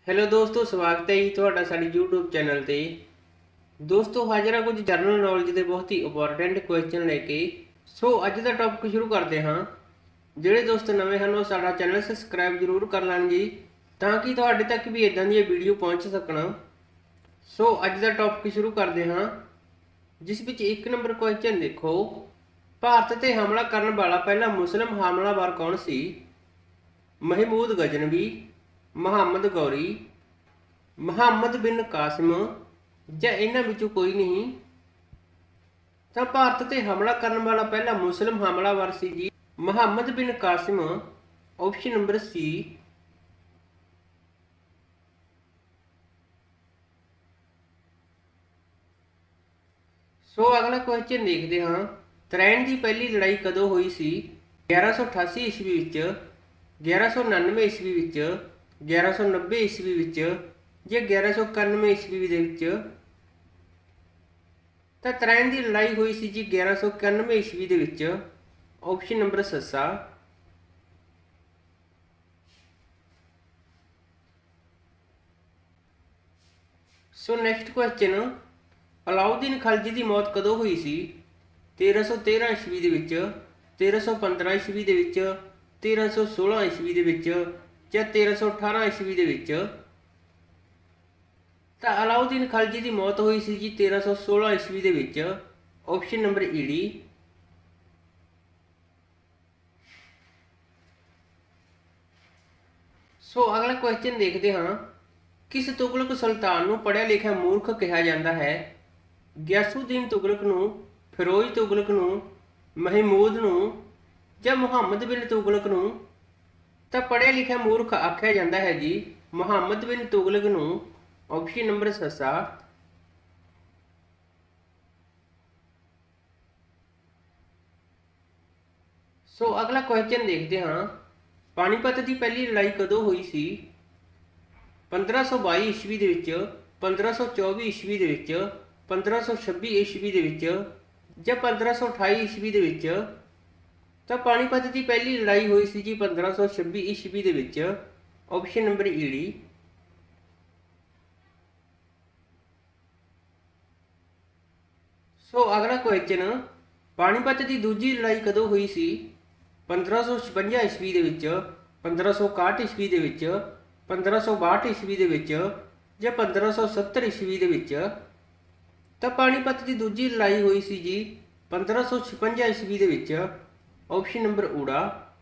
Hello दोस्तों, स्वागत है जी ਤੁਹਾਡਾ ਸਾਡੇ YouTube ਚੈਨਲ ਤੇ। ਦੋਸਤੋ ਹਾਜ਼ਰ ਹਾਂ ਕੁਝ ਜਨਰਲ ਨੌਲੇਜ ਦੇ ਬਹੁਤ ਹੀ ਇੰਪੋਰਟੈਂਟ ਕੁਐਸਚਨ ਲੈ ਕੇ। ਸੋ ਅੱਜ ਦਾ ਟੌਪਿਕ ਸ਼ੁਰੂ ਕਰਦੇ ਹਾਂ। ਜਿਹੜੇ ਦੋਸਤ ਨਵੇਂ ਹਨ ਉਹ ਸਾਡਾ ਚੈਨਲ ਸਬਸਕ੍ਰਾਈਬ ਜ਼ਰੂਰ ਕਰ ਲੈਣ ਜੀ, ਤਾਂ ਕਿ ਤੁਹਾਡੇ ਤੱਕ ਵੀ ਇਦਾਂ ਦੀਆਂ ਵੀਡੀਓ ਪਹੁੰਚ ਸਕਣ। ਸੋ ਅੱਜ ਦਾ ਟੌਪਿਕ ਸ਼ੁਰੂ ਕਰਦੇ ਹਾਂ, ਜਿਸ ਵਿੱਚ 1 ਨੰਬਰ ਕੁਐਸਚਨ ਦੇਖੋ। ਭਾਰਤ ਤੇ ਹਮਲਾ ਕਰਨ ਵਾਲਾ ਪਹਿਲਾ ਮੁਸਲਿਮ ਹਮਲਾਵਰ ਕੌਣ ਸੀ? महमूद गजनवी, मुहम्मद गौरी, मुहम्मद बिन कासिम ਜਾਂ ਇਹਨਾਂ ਵਿੱਚੋਂ ਕੋਈ नहीं। ਤਾਂ ਭਾਰਤ ਤੇ ਹਮਲਾ ਕਰਨ ਵਾਲਾ ਪਹਿਲਾ ਮੁਸਲਿਮ ਹਮਲਾਵਰ ਸੀ ਜੀ ਮੁਹੰਮਦ ਬਿਨ ਕਾਸਿਮ, ਆਪਸ਼ਨ ਨੰਬਰ ਸੀ। ਸੋ ਅਗਲਾ ਕੁਐਸਚਨ ਦੇਖਦੇ ਹਾਂ। ਤਰਾਇਣ ਦੀ ਪਹਿਲੀ ਲੜਾਈ ਕਦੋਂ ਹੋਈ ਸੀ? 1188 ਈਸਵੀ ਵਿੱਚ, 1199 ਈਸਵੀ ਵਿੱਚ, 1190 ਈਸਵੀ ਵਿੱਚ ਜਾਂ 1191 ਈਸਵੀ ਦੇ ਵਿੱਚ। ਤਾਂ ਤਰਾਇਣ ਦੀ ਲੜਾਈ ਹੋਈ ਸੀ ਜੀ 1191 ਈਸਵੀ ਦੇ ਵਿੱਚ, ਆਪਸ਼ਨ ਨੰਬਰ ਸੱਸਾ। So next question, Alauddin Khalji ਦੀ ਮੌਤ ਕਦੋਂ ਹੋਈ ਸੀ? 1313 ਈਸਵੀ ਦੇ ਵਿੱਚ, 1315 ਈਸਵੀ ਦੇ ਵਿੱਚ, 1316 ਈਸਵੀ ਦੇ ਵਿੱਚ ਜਾਂ 1318 ਈਸਵੀ ਦੇ ਵਿੱਚ। ਤਾਂ ਅਲਾਉਦੀਨ ਖਲਜੀ ਦੀ ਮੌਤ ਹੋਈ ਸੀ ਜੀ 1316 ਈਸਵੀ ਦੇ ਵਿੱਚ, ਆਪਸ਼ਨ ਨੰਬਰ ਈਡੀ। ਸੋ ਅਗਲਾ ਕੁਐਸਚਨ ਦੇਖਦੇ ਹਾਂ। ਕਿਸ ਤੁਗਲਕ ਸੁਲਤਾਨ ਨੂੰ ਪੜ੍ਹਿਆ ਲਿਖਿਆ ਮੂਰਖ ਕਿਹਾ ਜਾਂਦਾ ਹੈ? ਗਿਆਸੁਦੀਨ ਤੁਗਲਕ ਨੂੰ, ਫਿਰੋਜ਼ ਤੁਗਲਕ ਨੂੰ, ਮਹਿਮੂਦ ਨੂੰ ਜਾਂ ਮੁਹੰਮਦ ਬਿਨ ਤੁਗਲਕ ਨੂੰ? ਤਾਂ ਪੜ੍ਹਿਆ ਲਿਖਿਆ ਮੂਰਖ ਆਖਿਆ ਜਾਂਦਾ ਹੈ ਜੀ ਮੁਹੰਮਦ ਬਿਨ ਤੁਗਲਕ ਨੂੰ, ਆਪਸ਼ਨ ਨੰਬਰ ਸੱਸਾ। ਸੋ ਅਗਲਾ ਕੁਐਸਚਨ ਦੇਖਦੇ ਹਾਂ। ਪਾਣੀਪਤ ਦੀ ਪਹਿਲੀ ਲੜਾਈ ਕਦੋਂ ਹੋਈ ਸੀ? 1522 ਈਸਵੀ ਦੇ ਵਿੱਚ, 1524 ਈਸਵੀ ਦੇ ਵਿੱਚ, 1526 ਈਸਵੀ ਦੇ ਵਿੱਚ ਜਾਂ 1528 ਈਸਵੀ ਦੇ ਵਿੱਚ। ਤਾਂ ਪਾਣੀਪਤ ਦੀ ਪਹਿਲੀ ਲੜਾਈ ਹੋਈ ਸੀ ਜੀ 1526 ਈਸਵੀ ਦੇ ਵਿੱਚ, ਆਪਸ਼ਨ ਨੰਬਰ ਈਡੀ। ਸੋ ਅਗਲਾ ਕੁਐਸਚਨ, ਪਾਣੀਪਤ ਦੀ ਦੂਜੀ ਲੜਾਈ ਕਦੋਂ ਹੋਈ ਸੀ? 1556 ਈਸਵੀ ਦੇ ਵਿੱਚ, 1561 ਈਸਵੀ ਦੇ ਵਿੱਚ, 1562 ਈਸਵੀ ਦੇ ਵਿੱਚ ਜਾਂ 1570 ਈਸਵੀ ਦੇ ਵਿੱਚ। ਤਾਂ ਪਾਣੀਪਤ ਦੀ ਦੂਜੀ ਲੜਾਈ ਹੋਈ ਸੀ ਜੀ 1556 ਈਸਵੀ ਦੇ ਵਿੱਚ, ਆਪਸ਼ਨ ਨੰਬਰ ਊੜਾ।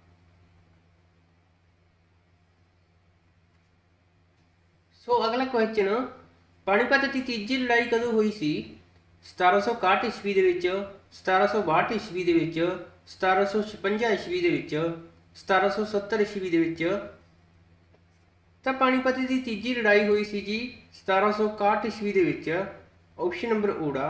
ਸੋ ਅਗਲਾ ਕੁਐਸਚਨ, ਪਾਣੀਪਤ ਦੀ ਤੀਜੀ ਲੜਾਈ ਕਦੋਂ ਹੋਈ ਸੀ? 1761 ਈਸਵੀ ਦੇ ਵਿੱਚ, 1762 ਈਸਵੀ ਦੇ ਵਿੱਚ, 1756 ਈਸਵੀ ਦੇ ਵਿੱਚ, 1770 ਈਸਵੀ ਦੇ ਵਿੱਚ। ਤਾਂ ਪਾਣੀਪਤ ਦੀ ਤੀਜੀ ਲੜਾਈ ਹੋਈ ਸੀ ਜੀ 1761 ਈਸਵੀ ਦੇ ਵਿੱਚ, ਆਪਸ਼ਨ ਨੰਬਰ ਊੜਾ।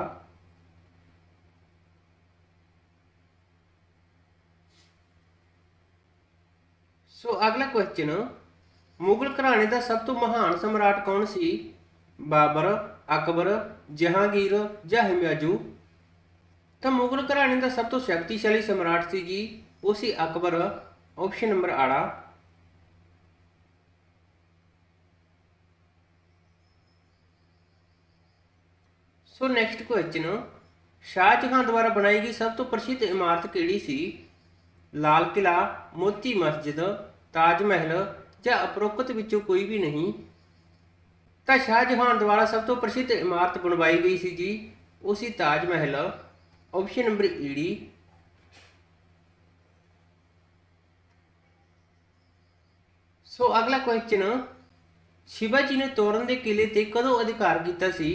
ਸੋ ਅਗਲਾ ਕੁਐਸਚਨ, ਮੁਗਲ ਘਰਾਣੇ ਦਾ ਸਭ ਤੋਂ ਮਹਾਨ ਸਮਰਾਟ ਕੌਣ ਸੀ? ਬਾਬਰ, ਅਕਬਰ, ਜਹਾਂਗੀਰ ਜਾਂ ਹਿਮਾਯੂ? ਤਾਂ ਮੁਗਲ ਘਰਾਣੇ ਦਾ ਸਭ ਤੋਂ ਸ਼ਕਤੀਸ਼ਾਲੀ ਸਮਰਾਟ ਸੀ ਜੀ ਉਹ ਸੀ ਅਕਬਰ, ਆਪਸ਼ਨ ਨੰਬਰ ਆੜਾ। ਸੋ ਨੈਕਸਟ ਕੁਐਸਚਨ, ਸ਼ਾਹਜਹਾਂ ਦੁਆਰਾ ਬਣਾਈ ਗਈ ਸਭ ਤੋਂ ਪ੍ਰਸਿੱਧ ਇਮਾਰਤ ਕਿਹੜੀ ਸੀ? ਲਾਲ ਕਿਲਾ, ਮੋਤੀ ਮਸਜਿਦ, ਤਾਜ ਮਹਿਲ ਜਾਂ ਉਪਰੋਕਤ ਵਿੱਚੋਂ ਕੋਈ ਵੀ ਨਹੀਂ। ਤਾਂ ਸ਼ਾਹਜਹਾਂ ਦੁਆਰਾ ਸਭ ਤੋਂ ਪ੍ਰਸਿੱਧ ਇਮਾਰਤ ਬਣਵਾਈ ਗਈ ਸੀ ਜੀ ਉਹ ਸੀ ਤਾਜ ਮਹਿਲ, ਆਪਸ਼ਨ ਨੰਬਰ ਈਡੀ। ਸੋ ਅਗਲਾ ਕੁਐਸਚਨ, ਸ਼ਿਵਾਜੀ ਨੇ ਤੋਰਨ ਦੇ ਕਿਲੇ ਤੇ ਕਦੋਂ ਅਧਿਕਾਰ ਕੀਤਾ ਸੀ?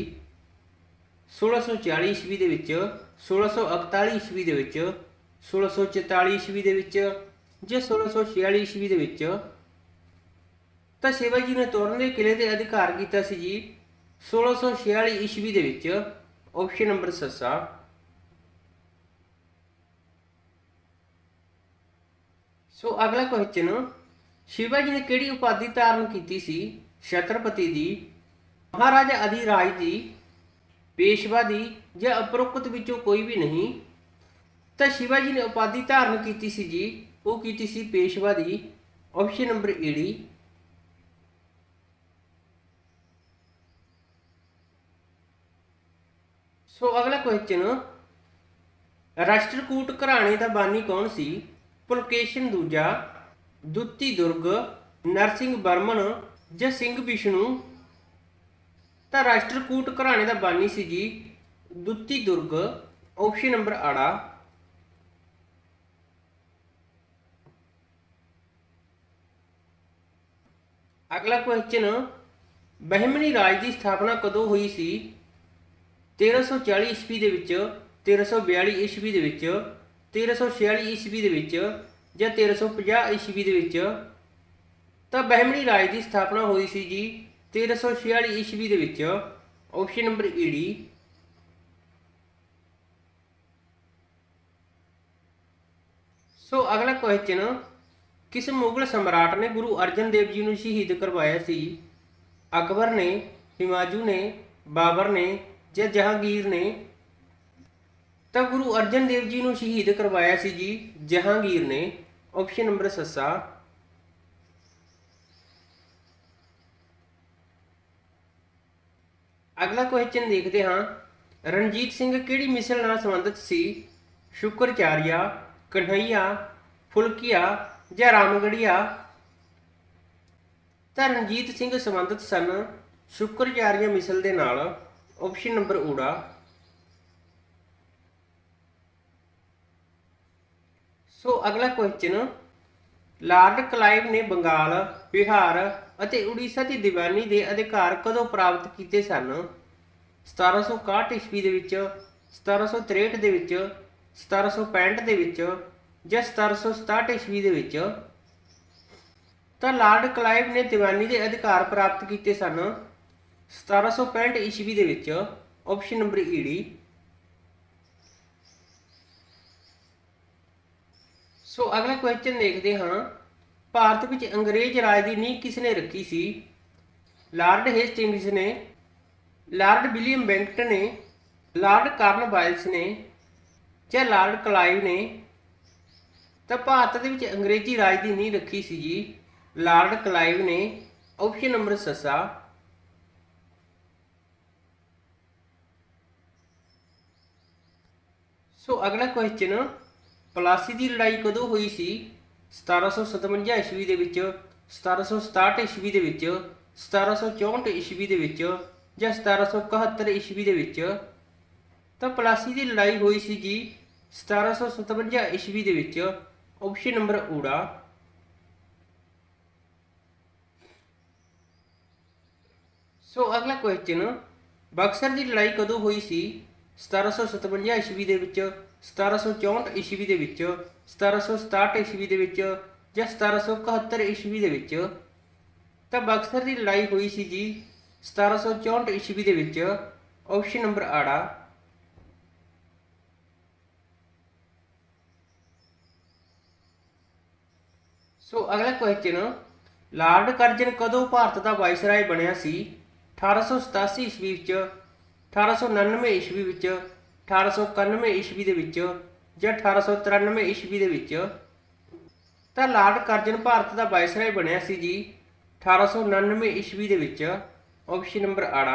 1640 ਈਸਵੀ ਦੇ ਵਿੱਚ, 1641 ਈਸਵੀ ਦੇ ਵਿੱਚ, 1644 ਈਸਵੀ ਦੇ ਵਿੱਚ ਜਾਂ 1646 ਈਸਵੀ ਦੇ ਵਿੱਚ। ਤਾਂ ਸ਼ਿਵਾਜੀ ਨੇ ਤੋਰਨ ਦੇ ਕਿਲੇ ਤੇ ਅਧਿਕਾਰ ਕੀਤਾ ਸੀ ਜੀ 1646 ਈਸਵੀ ਦੇ ਵਿੱਚ, ਆਪਸ਼ਨ ਨੰਬਰ ਸੱਸਾ। ਸੋ ਅਗਲਾ ਕੁਐਸਚਨ, ਸ਼ਿਵਾਜੀ ਨੇ ਕਿਹੜੀ ਉਪਾਧੀ ਧਾਰਨ ਕੀਤੀ ਸੀ? ਛਤਰਪਤੀ ਦੀ, ਮਹਾਰਾਜਾ ਅਧਿਰਾਜ ਦੀ, ਪੇਸ਼ਵਾ ਦੀ ਜਾਂ ਉਪਰੋਕਤ ਵਿੱਚੋਂ ਕੋਈ ਵੀ ਨਹੀਂ। ਤਾਂ ਸ਼ਿਵਾਜੀ ਨੇ ਉਪਾਧੀ ਧਾਰਨ ਕੀਤੀ ਸੀ ਜੀ ਉਹ ਕੀਤੀ ਸੀ ਪੇਸ਼ਵਾ ਦੀ, ਆਪਸ਼ਨ ਨੰਬਰ ਈਡੀ। सो अगला क्वेश्चन, राष्ट्रकूट घराने का बानी कौन सी? पुलकेशन दूजा, दुत्ती दुर्ग, नरसिंह बर्मन या सिंह विष्णु? तो राष्ट्रकूट घराने का बानी सी जी दुत्ती दुर्ग, ऑप्शन नंबर आड़ा। अगला क्वेश्चन, बहमनी राज की स्थापना कदों हुई सी? 1340 ईस्वी दे विच, 1342 ईस्वी दे विच, 1346 ईस्वी दे विच या 1350 ईस्वी दे विच? तो बहमनी राज की स्थापना हुई सी जी 1346 ईस्वी दे विच, ऑप्शन नंबर ईडी। सो अगला क्वेश्चन, किस मुगल सम्राट ने गुरु अर्जन देव जी को शहीद करवाया सी? अकबर ने, हिमायू ने, बाबर ने या जहांगीर ने? तो गुरु अर्जन देव जी को शहीद करवाया सी जी जहांगीर ने, ऑप्शन नंबर सस्सा। अगला क्वेश्चन देखते हाँ, रणजीत सिंह किहड़ी मिसल नाल संबंधित सी? शुकरचार्या, कन्हैया, फुलकिया या रामगढ़िया? तो रणजीत सिंह संबंधित सन शुकरचार्य मिसल के नाल, ऑप्शन नंबर ऊड़ा। सो अगला क्वेश्चन, लॉर्ड क्लाइव ने बंगाल, बिहार और उड़ीसा की दीवानी के अधिकार कदों प्राप्त किए सन? 1761 ईस्वी के विच, 1763 के विच, 1765 के विच या 1767 ईस्वी के विच? तो लॉर्ड क्लाइव ने दीवानी के अधिकार प्राप्त किए सन 1765 ईस्वी के विच, ऑप्शन नंबर ईडी। सो अगला क्वेश्चन देखते हाँ, भारत में अंग्रेज राज की नींह किसने रखी सी? लॉर्ड हेस्टिंग्स ने, लॉर्ड विलियम बेंटन ने, लॉर्ड कार्नवालिस ने या लॉर्ड क्लाइव ने? तो भारत के अंग्रेजी राज की नींह रखी सी जी लॉर्ड क्लाइव ने, ऑप्शन नंबर सस्सा। सो अगला क्वेश्चन, प्लासी की लड़ाई कदों हुई सी? 1757 ईस्वी के विच, 1767 ईस्वी के विच, 1764 ईस्वी के विच या 1771 ईस्वी के विच? तो प्लासी की लड़ाई हुई सी जी 1757 ईस्वी के विच, ऑप्शन नंबर ऊड़ा। सो अगला क्वेश्चन, बक्सर की लड़ाई कदों हुई सी? 1757 ईस्वी के विच, 1764 ईस्वी के विच, 1767 ईस्वी के विच या 1771 ईस्वी के विच? तो बक्सर की लड़ाई हुई सी जी 1764 ईस्वी के विच, ऑप्शन नंबर आड़ा। सो अगला क्वेश्चन, लॉर्ड कर्जन कदों भारत का वाइसराय बनया सी? 1887 ईस्वी विच, 1899 ईस्वी विच, 1891 ईस्वी के विच या 1893 ईस्वी के विच? तो लॉर्ड कर्जन भारत का वाइसराय बनया सी जी 1899 ईस्वी के विच, ऑप्शन नंबर आड़ा।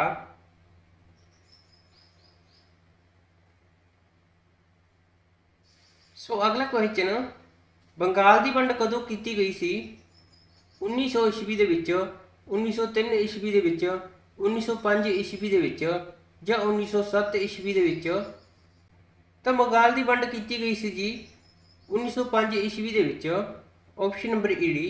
सो अगला क्वेश्चन, बंगाल की वंड कदों की गई सी? 1900 ईस्वी के विच, 1903 ईस्वी के विच, 1905 ईस्वी के विच या 1907 ईस्वी के विच? तो बंगाल की वंड की गई सी जी 1905 ईस्वी के विच, ऑप्शन नंबर ईडी।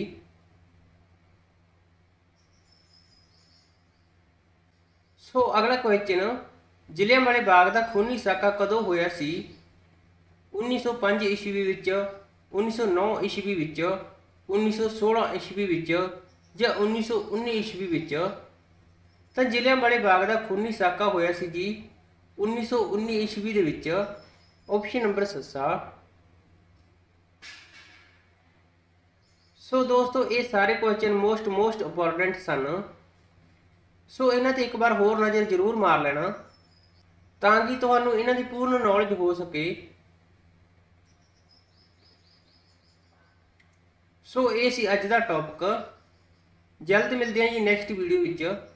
सो अगला क्वेश्चन, जलियांवाले बाग का खूनी साका कदों होया सी? 1905 ईस्वी विच, 1909 ईस्वी विच, 1916 ईस्वी विच या 1919 ईस्वी विच? तो जलियांवाले बाग का खूनी साका होया सी जी 1919 ईस्वी के विच, ऑप्शन नंबर सस्सा। सो दोस्तों ये सारे क्वेश्चन मोस्ट इंपॉर्टेंट सन। सो इन्हां ते एक बार होर नज़र जरूर मार लेना ताकि तुहानूं इन्हां दी पूर्ण नॉलेज हो सके। सो ये सी अज दा टॉपिक। जल्द मिलते हैं जी नैक्सट वीडियो विच।